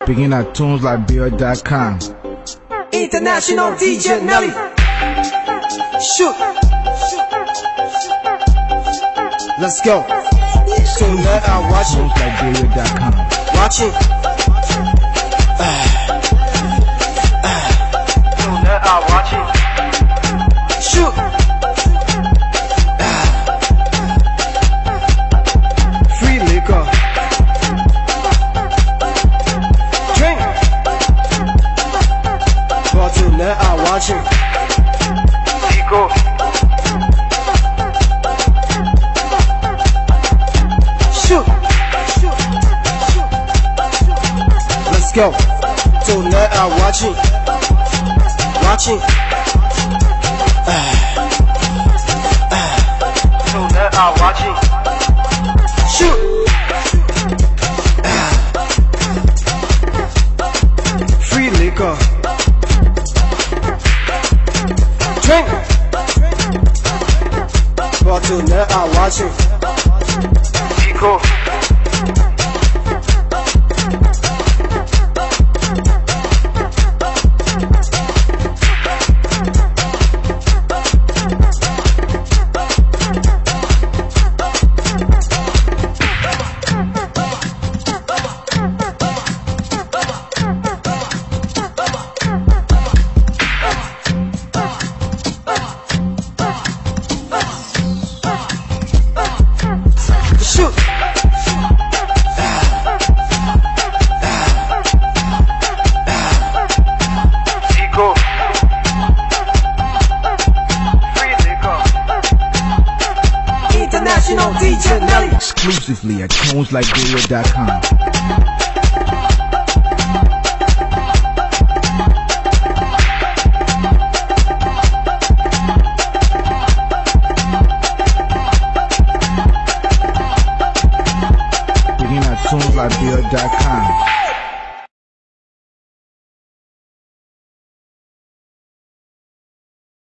Begin at TunesLiberia.com. International DJ Nelly. Shoot. Let's go. Tonight I'm watching. TunesLiberia.com. Watching. Tonight I'm watching. Shoot. Free liquor. Drink. But tonight I'm watching. Liquor. Shoot. Let's go. Tonight I'm watching. Watching. Tonight I'm watching. Shoot. Free liquor. Drink. But tonight I'm watching. Liquor. Shoot. Liquor. Free liquor. International DJ Nelly. Exclusively at TunesLiberia.com. TunesLiberia.com.